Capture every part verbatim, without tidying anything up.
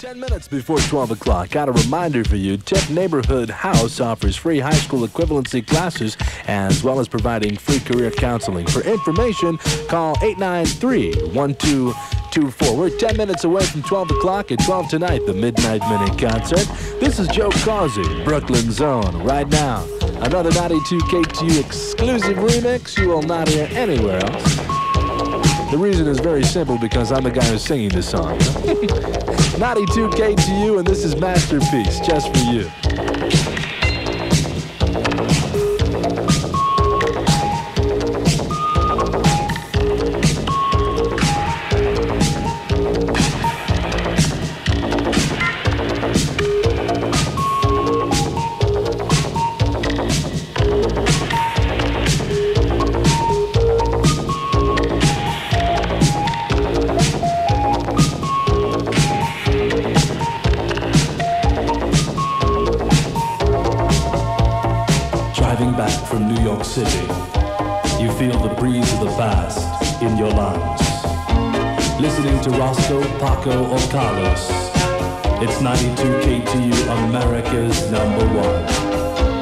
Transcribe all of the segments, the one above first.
ten minutes before twelve o'clock. Got a reminder for you. Tip Neighborhood House offers free high school equivalency classes as well as providing free career counseling. For information, call eight nine three, one two two four. We're ten minutes away from twelve o'clock. At twelve tonight, the Midnight Minute Concert. This is Joe Causi, Brooklyn's Own. Right now, another ninety-two K T U exclusive remix you will not hear anywhere else. The reason is very simple, because I'm the guy who's singing this song. ninety-two K T U, and this is Masterpiece, just for you. From New York City, you feel the breeze of the past in your lungs. Listening to Roscoe, Paco, or Carlos, it's ninety-two K T U, America's number one.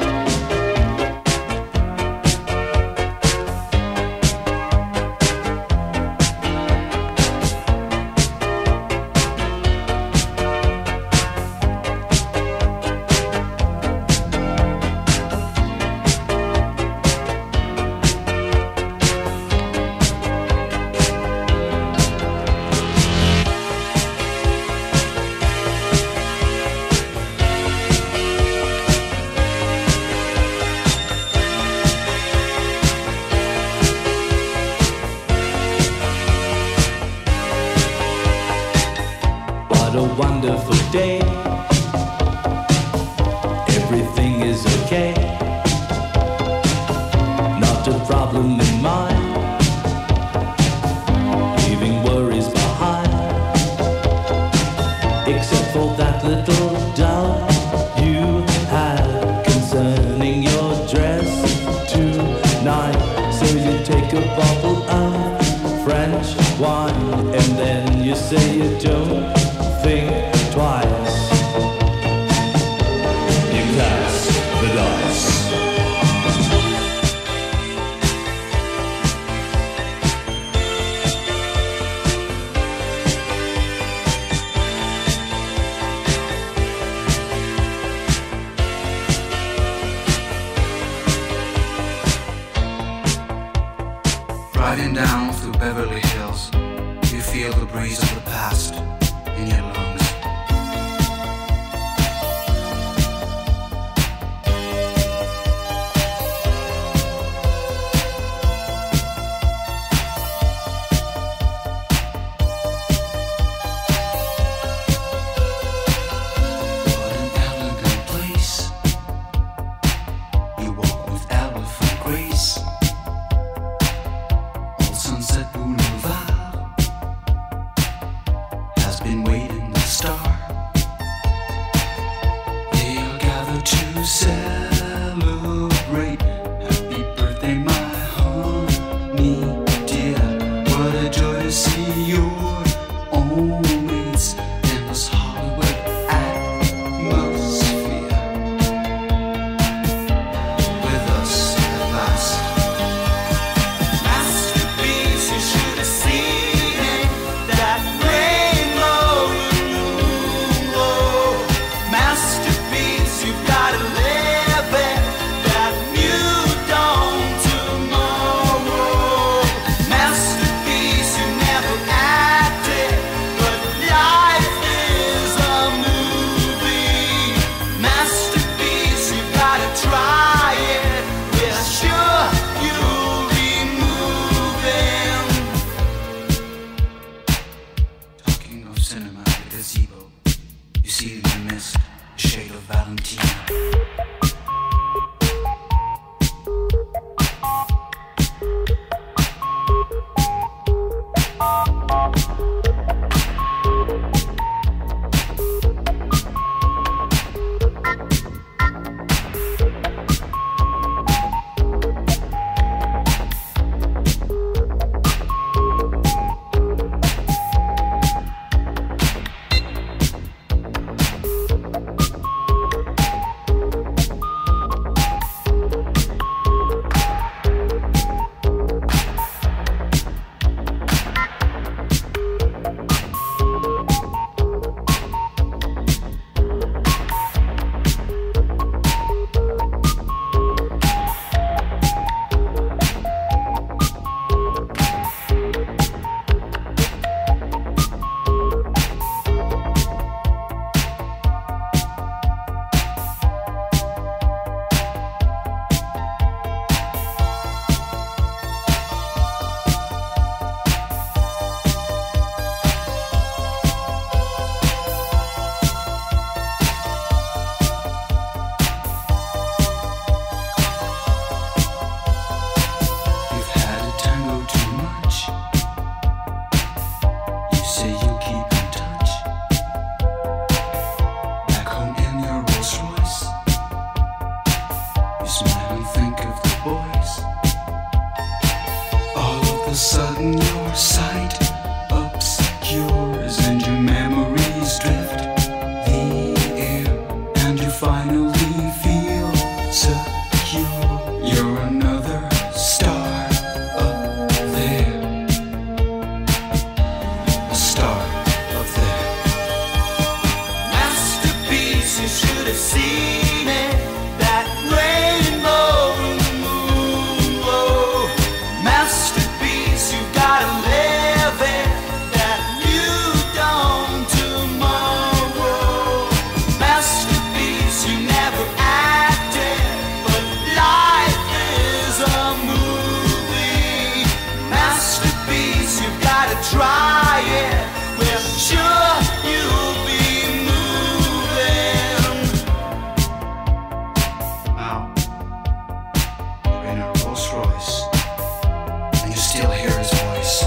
What a wonderful day. Everything is okay. Not a problem in mind. Leaving worries behind. Except for that little doubt you had concerning your dress tonight. So you take a bottle of French wine, and then you say you don't think twice. You cast the dice. Riding down through Beverly Hills, you feel the breeze of the past in your lungs. What an elegant place. You walk with elephant grace. Old Sunset Boulevard has been waiting to start. They are gathered to celebrate. Happy birthday, my honey dear. What a joy to see your own mates in this Hollywood atmosphere. With us at last. Masterpiece, you should have seen it. That rainbow moonbow. Masterpiece, you've gotta live it. That new dawn tomorrow. Masterpiece, you never acted, but life is a movie. Masterpiece, you've gotta try it. We're sure you'll be moving. Talking of cinema, the Gazebo. You see in the mist, a shade of Valentina. say you keep in touch. Back home in your Rolls Royce, you smile and think of the boys. All of a sudden your sight obscures and your memories drift the air, and you finally feel secure. You're another star up there, a star up there. Masterpiece, you should have seen it. That rainbow in the moon, whoa. Masterpiece, you gotta live it. That you don't tomorrow. Masterpiece, you never acted, but life is a movie. Masterpiece, you gotta try it. We're sure you'll be moving. Now, you're in a Rolls Royce, and you still hear his voice.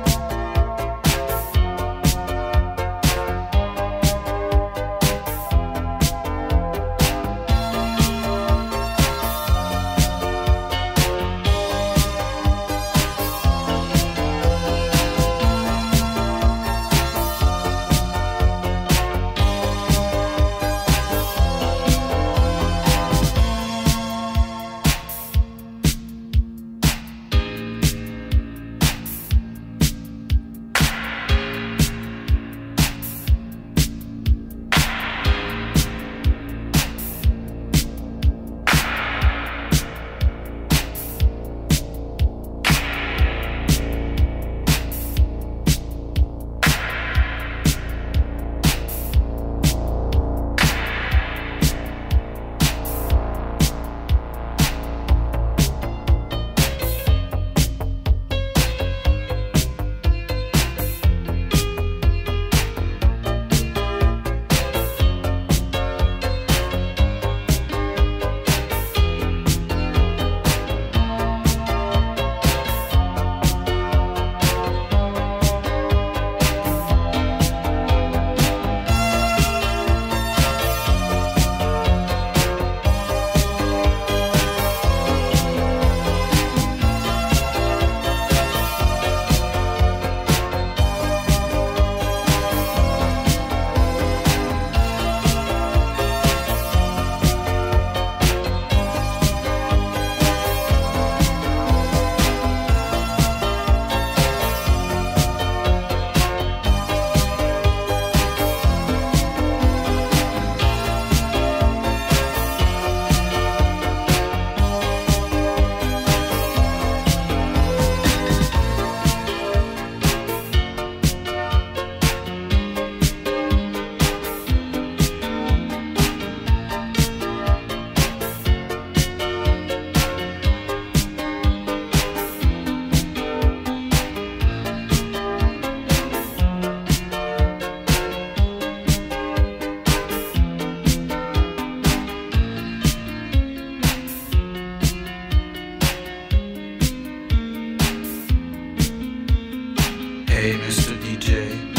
Hey, Mister D J,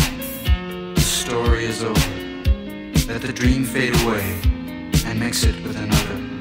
the story is over. Let the dream fade away and mix it with another.